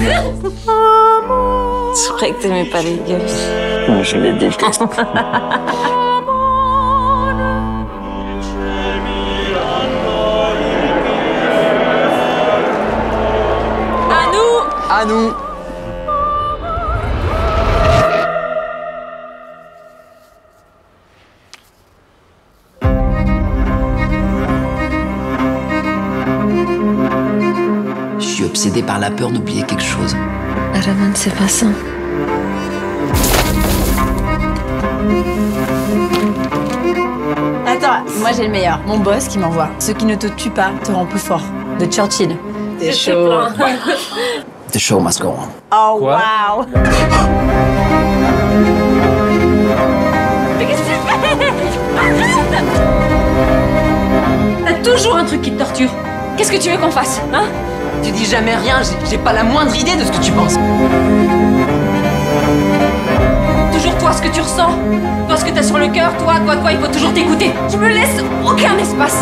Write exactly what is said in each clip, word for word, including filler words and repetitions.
C'est vrai que t'aimais pas les gosses. Moi, je les déteste. À nous! À nous! Je suis obsédé par la peur d'oublier quelque chose. Araman, c'est pas ça. Attends, moi j'ai le meilleur. Mon boss qui m'envoie. Ce qui ne te tue pas te rend plus fort. De Churchill. T'es chaud. The show must go on. Oh, Quoi? wow. Mais qu'est-ce que tu fais? Arrête! T'as toujours un truc qui te torture. Qu'est-ce que tu veux qu'on fasse, hein? Tu dis jamais rien, j'ai- j'ai pas la moindre idée de ce que tu penses. Toujours toi, ce que tu ressens. Toi, ce que t'as sur le cœur. Toi, toi, toi, il faut toujours t'écouter. Je me laisse aucun espace.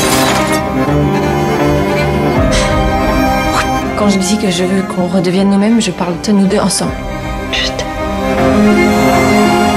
Quand je dis que je veux qu'on redevienne nous-mêmes, je parle de nous deux ensemble. Je t'aime.